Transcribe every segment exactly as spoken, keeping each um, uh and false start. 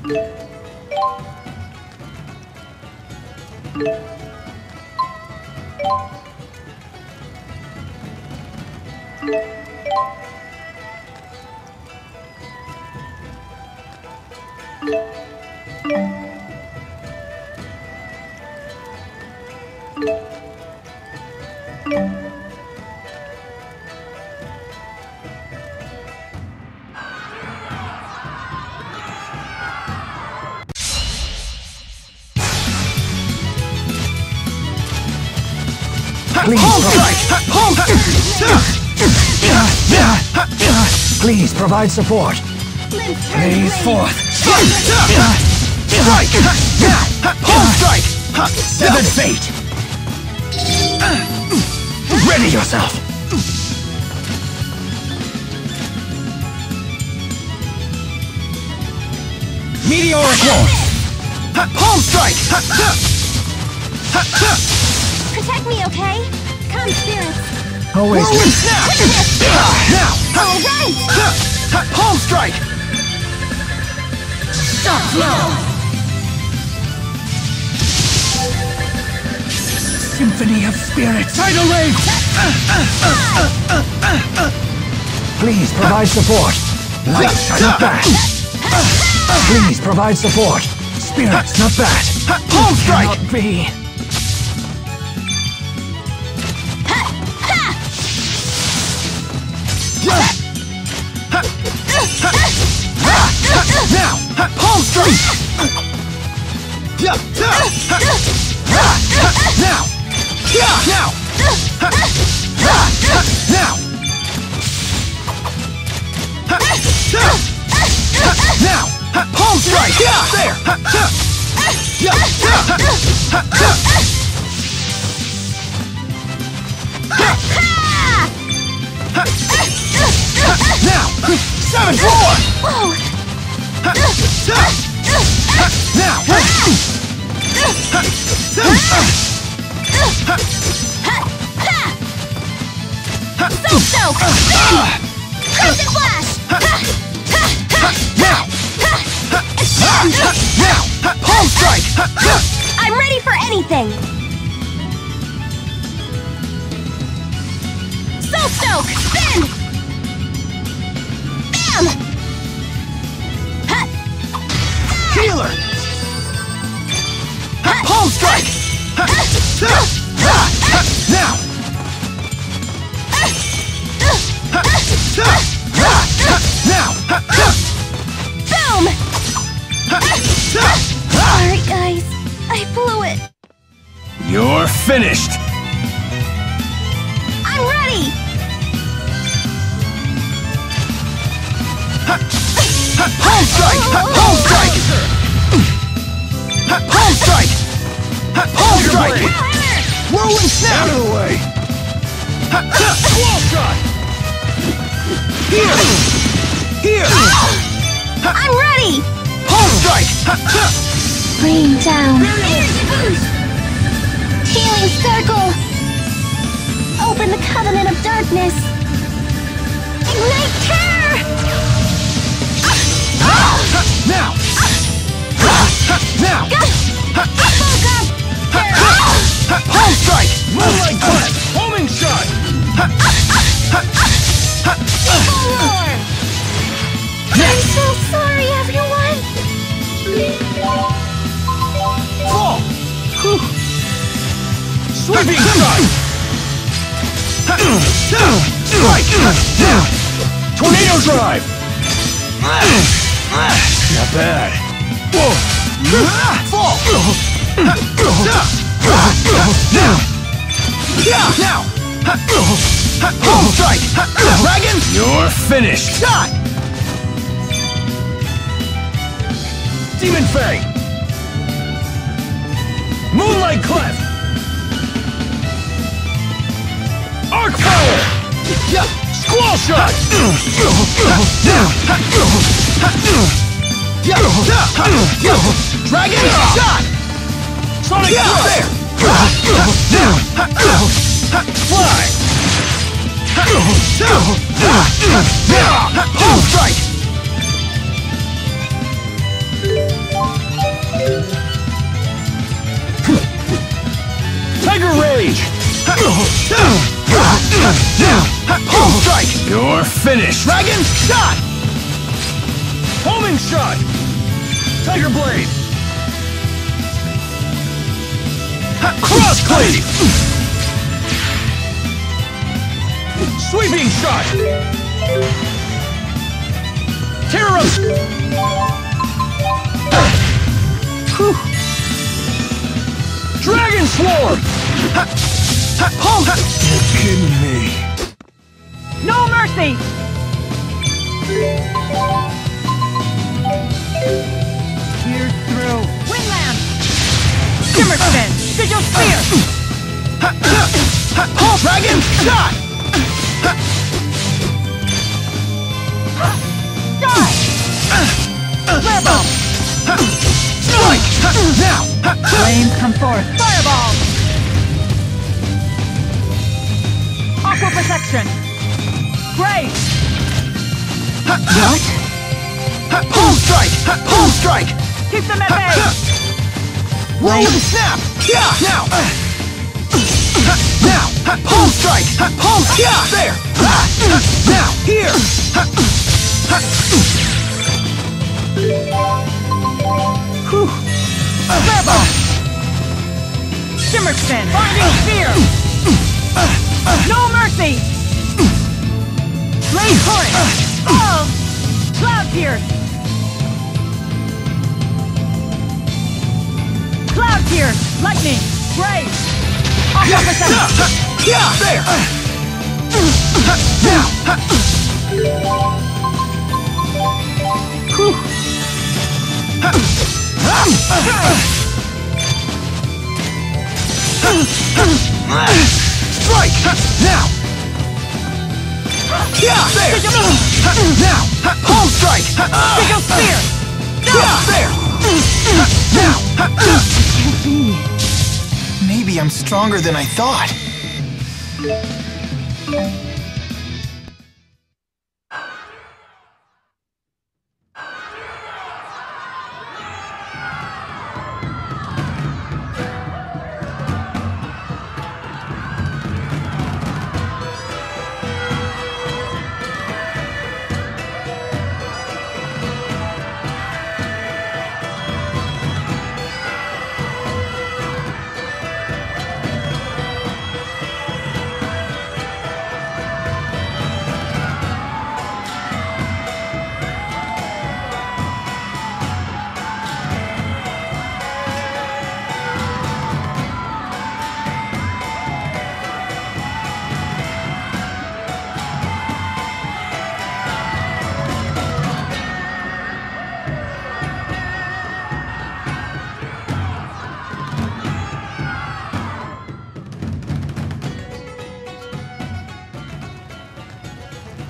Please provide support. Blaze forth. Strike! Home strike! Severed fate! Ready yourself! Meteoric launch! Home strike! Protect me, okay? Come, spirits. Always. Now! Now! All right! Home strike! Shock blow! Symphony of spirits! Tidal wave! Please provide support. Lights are not bad. Please provide support. Spirits not bad. Home strike! Cannot be. Now! Home strike! Now! Now! Now! Now! Now! Home strike! There! Now! Seven four! Whoa! Now! So soak! Crimson flash! Now! Now! Home strike! I'm ready for anything! So soak! Spin! Bam! Healer! Home strike! Now! Now! Boom! Sorry, guys. I blew it. You're finished! I'm ready! Home strike! Home strike! Home strike! Home strike! Whirling snap! Out of the way! Wall shot! Here! Here! I'm ready! Home strike! Rain down. Healing circle! Open the covenant of darkness! Ignite terror! Now! Now! Home strike! Moonlight blast! Homing shot! Evil roar! I'm so sorry, everyone! Fall! Sweeping strike! Strike! Tornado drive! Not bad. Whoa! Fall! Now! Now! Home strike! Dragon! You're finished! Shot! Demon Fang! Moonlight Cleft! Arc Power! Squall Shot! Dragon Shot! Sonic Flare! Fly! Home strike! Tiger Rage! Palm Strike! You're finished! Dragon Shot! Homing Shot! Tiger Blade! Cross Cleave! Sweeping Shot! Terror of... Dragon Swarm! Palm... You're kidding me. No mercy! Here's through. Windland! Shimmer Spin! Sigil Spear! Palm Dragon Shot! Die! Flare Bomb! Strike! Now! Flames come forth! Fireball! Aqua Protection! Grace! What? Palm Strike! Palm Strike! Keep them at bay! Rolling Snap! Yeah! Now! Now! Palm Strike! Palm... Yeah! There! Now! Here! Whew! Flare Bomb! Shimmer Spin! Binding Spear! No mercy! Blaze Torrent! Oh! Cloud Pierce! Cloud Pierce! Lightning! Grace! Aqua Protection! Yeah! There! Now! Whew! Strike! Now! Yeah! There! Now! Palm Strike! Sigil Spear! Yeah! There! Now! Maybe I'm stronger than I thought.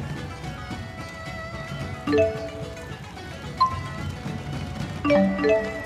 Thank you.